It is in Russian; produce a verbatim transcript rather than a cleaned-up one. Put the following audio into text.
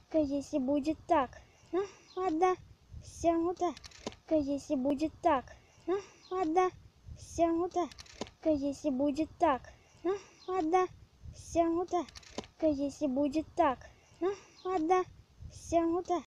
если будет так, ну, вода, вся вода, если будет так, ну, вода, вся вода, если будет так, ну, вода, вся вода, если будет так, ну, вода, вся вода.